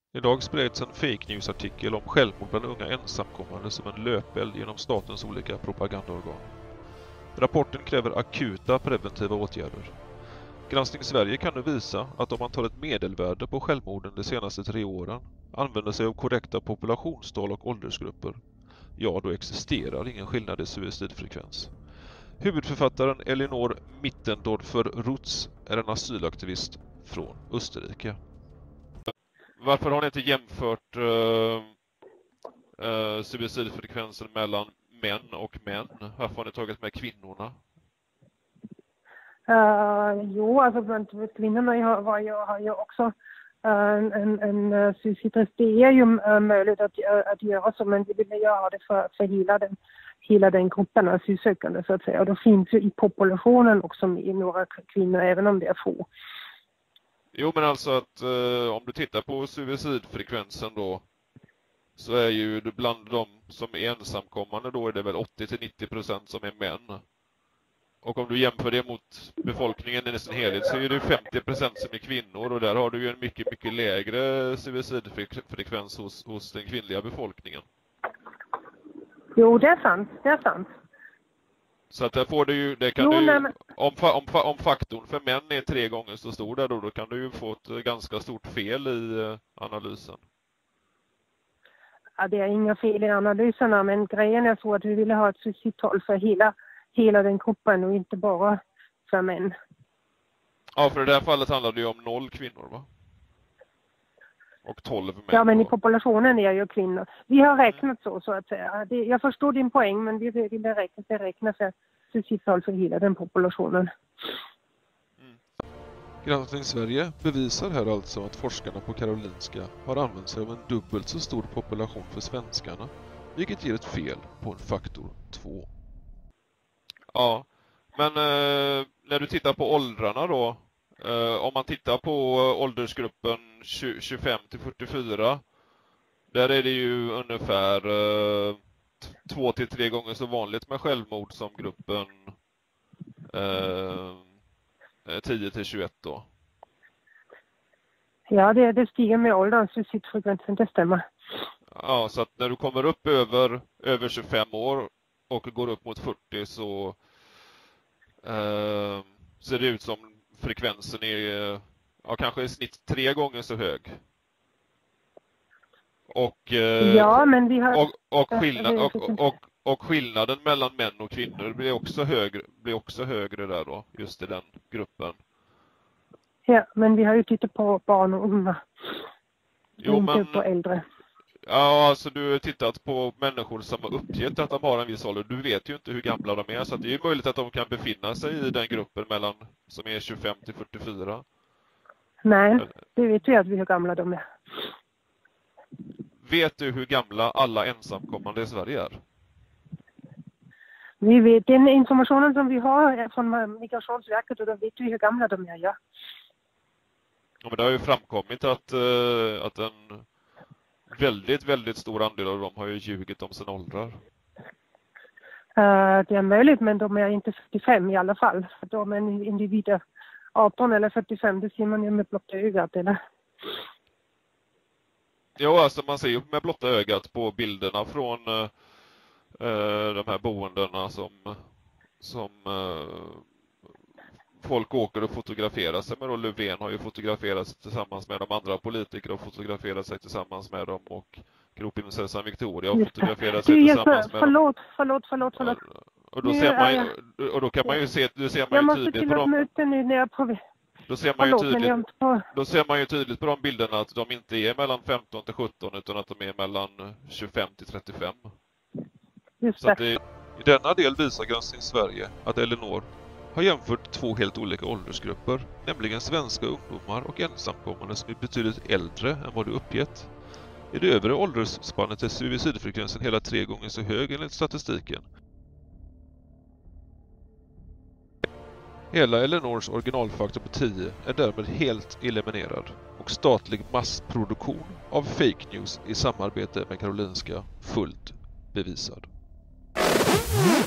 Idag spreds en fake news-artikel om självmord bland unga ensamkommande som en löpeld genom statens olika propagandaorgan. Rapporten kräver akuta preventiva åtgärder. Granskning Sverige kan nu visa att om man tar ett medelvärde på självmorden de senaste 3 åren, använder sig av korrekta populationstal och åldersgrupper, ja då existerar ingen skillnad i suicidfrekvens. Huvudförfattaren Elinor Mittendorfer-Rutz är en asylaktivist från Österrike. Varför har ni inte jämfört suicidfrekvensen mellan män och män? Varför har ni tagit med kvinnorna? Jo, alltså bland kvinnorna har ju också en suicidrisk. Det är ju möjligt att göra så, men vi vill göra det för hela den gruppen av asylsökande så att säga. Och då finns ju i populationen också några kvinnor, även om det är få. Jo, men alltså att om du tittar på suicidfrekvensen då, så är ju bland de som är ensamkommande då är det väl 80-90% som är män. Och om du jämför det mot befolkningen i sin helhet så är det 50% som är kvinnor, och där har du ju en mycket, mycket lägre suicidfrekvens hos den kvinnliga befolkningen. Jo, det är sant. Så att där får du ju, det kan jo, du ju, men... om faktorn för män är 3 gånger så stor där då kan du ju få ett ganska stort fel i analysen. Ja, det är inga fel i analyserna, men grejen är så att vi ville ha ett suicidtal för hela den gruppen och inte bara för män. Ja, för i det här fallet handlar det ju om 0 kvinnor, va? Och 12 män. Ja, men i populationen är ju kvinnor. Vi har räknat så att säga. Jag förstår din poäng, men vi ville räkna för suicidtal för hela den populationen. Granskning Sverige bevisar här alltså att forskarna på Karolinska har använt sig av en dubbelt så stor population för svenskarna, vilket ger ett fel på en faktor 2. Ja, men när du tittar på åldrarna då, om man tittar på åldersgruppen 25-44, där är det ju ungefär 2-3 gånger så vanligt med självmord som gruppen 10-21 då. Ja, det stiger med åldern, suicidfrekvensen, det stämmer. Ja, så att när du kommer upp över 25 år och går upp mot 40 så ser det ut som frekvensen är kanske i snitt 3 gånger så hög. Och ja, men vi har och skillnaden mellan män och kvinnor blir också högre där då, just i den gruppen. Ja, men vi har ju tittat på barn och unga. Jo, inte men på äldre. Ja, alltså du har tittat på människor som har uppgett att de har en viss ålder. Du vet ju inte hur gamla de är, så att det är ju möjligt att de kan befinna sig i den gruppen som är 25-44. Nej, det vet vi att hur gamla de är. Vet du hur gamla alla ensamkommande i Sverige är? Vi vet den informationen som vi har från Migrationsverket, och då vet vi hur gamla de är, ja. Ja, men det har ju framkommit att en väldigt, väldigt stor andel av dem har ju ljugit om sina åldrar. Det är möjligt, men de är inte 45 i alla fall. För de är individer 18 eller 45, det ser man ju med blotta ögat, eller? Jo, alltså man ser ju med blotta ögat på bilderna från de här boendena som folk åker och fotograferar sig med. Och Löfven har ju fotograferat sig tillsammans med de andra politiker och fotograferat sig tillsammans med dem, och kronprinsessan Victoria har fotograferat sig tillsammans med dem. Förlåt. Och då ser man ju, och då kan man ju se, du ser man ju tydligt på dem. Då ser man ju tydligt på de bilderna att de inte är mellan 15 till 17 utan att de är mellan 25 till 35. Just så att i denna del visar Granskning Sverige att Elinor har jämfört 2 helt olika åldersgrupper, nämligen svenska ungdomar och ensamkommande som är betydligt äldre än vad du uppgett. I det övre åldersspannet är suicidfrekvensen hela 3 gånger så hög enligt statistiken. Hela Elinors originalfaktor på 10 är därmed helt eliminerad, och statlig massproduktion av fake news i samarbete med Karolinska fullt bevisad.